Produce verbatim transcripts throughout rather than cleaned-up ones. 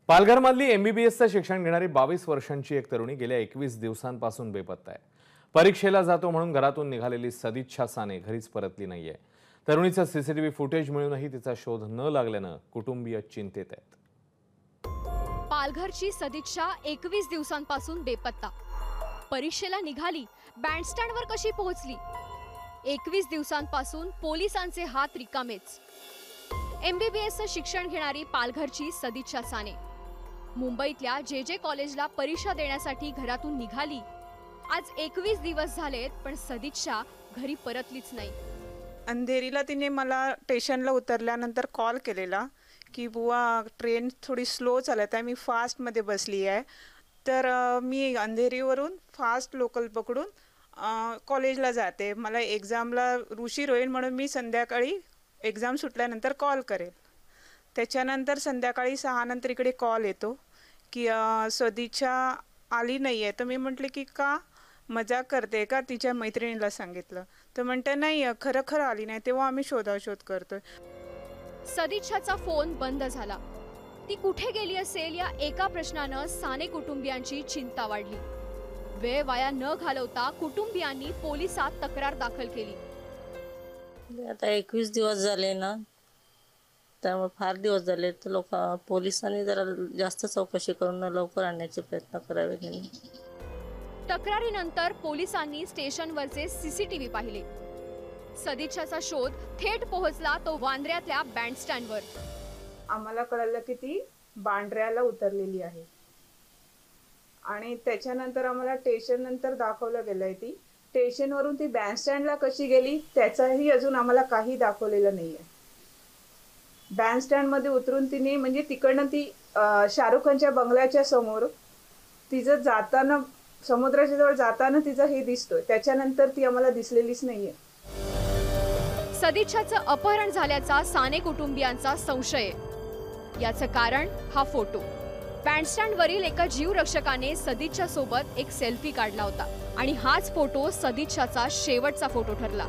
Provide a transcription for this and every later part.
पालघरमधली एमबीबीएसचं शिक्षण घेणारी बावीस वर्षांची एक तरुणी गेल्या एकवीस दिवसांपासून बेपत्ता आहे। परीक्षेला जातो म्हणून घरातून निघालेली सदिच्छा साने घरीच परतली नाहीये। तरुणीचं सीसीटीव्ही फुटेज मिळूनही तिचा शोध न लागल्यानं कुटुंबीय चिंतेत आहेत। पालघरची सदिच्छा एकवीस दिवसांपासून बेपत्ता। परीक्षेला निघाली, बँडस्टँडवर कशी पोहोचली? एकवीस दिवसांपासून पोलिसांचे हात रिकामेच। एमबीबीएसचं शिक्षण घेणारी पालघरची सदिच्छा साने मुंबईतल्या जे जे कॉलेजला परीक्षा देण्यासाठी घरातून निघाली। आज एकवीस दिवस झालेत पण सदिच्छा घरी परतलीच नाही। अंधेरीला तिने मला स्टेशनला उतरल्यानंतर कॉल केलेला की बुवा ट्रेन थोडी स्लो चालत आहे, मी फास्टमध्ये बसली आहे, तर मी अंधेरीवरून फास्ट लोकल पकडून कॉलेजला जाते, मला एक्झामला उशीर होईल म्हणून मी संध्याकाळी एक्झाम सुटल्यानंतर कॉल करेल। त्याच्यानंतर संध्याकाळी सहा नंतर इकडे कॉल येतो की सदिच्छा आली नाही आहे। तर मी म्हटले की का मजाक करते का, तिच्या मैत्रिणीला सांगितलं तर म्हणते नाही खरं खरं आली नाही। तेव्हा आम्ही शोधाशोध करतोय। सदिच्छाचा फोन बंद झाला, ती कुठे गेली असेल या एका प्रश्नानं साने कुटुंबियांची चिंता वाढली। वेळ वाया न घालवता कुटुंबियांनी पोलिसात तक्रार दाखल केली। आता एकवीस दिवस झाले ना, त्यामुळे फार दिवस झाले, तर लोक पोलिसांनी जरा जास्त चौकशी करून लवकर आणण्याचे प्रयत्न करावे। तक्रारीनंतर पोलिसांनी स्टेशनवरचे सीसीटीव्ही पाहिले। सदिच्छाचा शोध थेट पोहोचला तो वांद्र्यातल्या बँडस्टँडवर। आम्हाला कळलं की ती बांद्र्याला उतरलेली आहे आणि त्याच्यानंतर आम्हाला स्टेशन नंतर दाखवलं गेलंय ती स्टेशनवरून ती बँडस्टँडला कशी गेली त्याचाही अजून आम्हाला काही दाखवलेलं नाहीये। बँडस्टँडमध्ये उतरून तिने म्हणजे तिकडनं ती शाहरुख खानच्या बंगल्याच्या समोर तिचं जाताना समुद्राच्या जवळ जाताना तिचं हे दिसतोय, त्याच्यानंतर ती आम्हाला दिसलेलीच नाहीये। सदिच्छाचं अपहरण झाल्याचा साने कुटुंबियांचा संशय। याचं कारण हा फोटो। बँडस्टँडवरील एका जीवरक्षकाने सदिच्छा सोबत एक सेल्फी काढला होता आणि हाच फोटो सदिच्छाचा शेवटचा फोटो ठरला।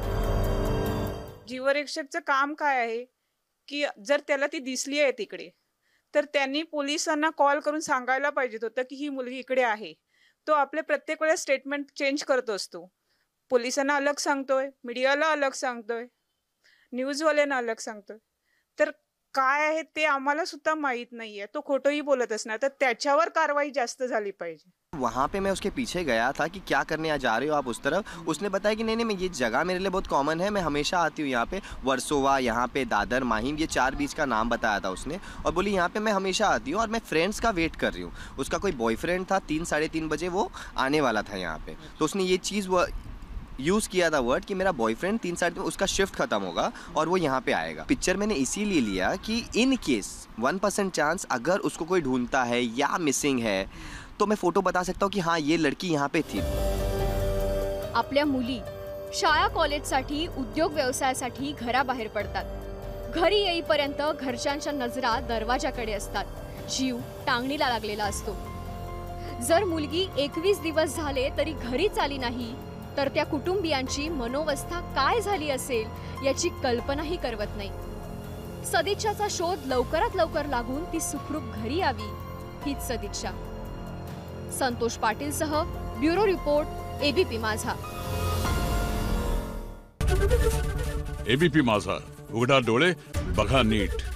जीवरक्षकचं काम काय आहे की जर त्याला ती दिसली आहे तिकडे तर त्यांनी पोलिसांना कॉल करून सांगायला पाहिजे होतं की ही मुलगी इकडे आहे। तो आपले प्रत्येक वेळेस स्टेटमेंट चेंज करत असतो, पोलिसांना अलग सांगतोय, मीडियाला अलग सांगतोय, न्यूजवाल्यांना अलग सांगतोय, तर काय आहे ते आम्हाला सुद्धा माहित नाहीये। तो खोटंही बोलत असणार तर त्याच्यावर कारवाई जास्त झाली पाहिजे। वहाँ पे मैं उसके पीछे गया था कि क्या करने जा रहे हो आप उस तरफ। उसने बताया कि नहीं नहीं मैं ये जगह मेरे लिए बहुत कॉमन है, मैं हमेशा आती हूँ यहाँ पे, वर्सोवा, यहाँ पे दादर, माहिम, ये चार बीच का नाम बताया था उसने। और बोली यहाँ पे मैं हमेशा आती हूँ और मैं फ्रेंड्स का वेट कर रही हूँ। उसका कोई बॉयफ्रेंड था, तीन साढ़े तीन बजे वो आने वाला था यहाँ पे, तो उसने ये चीज़ वो यूज़ किया था वर्ड कि मेरा बॉयफ्रेंड तीन साढ़े तीन उसका शिफ्ट खत्म होगा और वो यहाँ पे आएगा। पिक्चर मैंने इसीलिए लिया कि in case one percent chance अगर उसको कोई ढूंढता है या मिसिंग है तो मैं फोटो बता सकता हूँ कि हाँ ये लड़की यहाँ पे थी। आपल्या मुली शाळा कॉलेजसाठी उद्योग व्यवसायासाठी घराबाहेर पडतात। घरी येईपर्यंत घरच्यांच्या नजरा दरवाजाकडे असतात, जीव टांगणीला लागलेला असतो। जर मुलगी एकवीस दिवस झाले तरी घरीच आली नाही तर त्या कुटुंबियांची मनोवस्था काय झाली असेल याची कल्पनाही करवत नाही। सदिच्छाचा शोध लवकरात लवकर लागून ती सुखरूप घरी यावी हीच सदिच्छा। संतोष पाटील सह bureau report ABP Majha. ABP Majha, उघडा डोळे बघा नीट।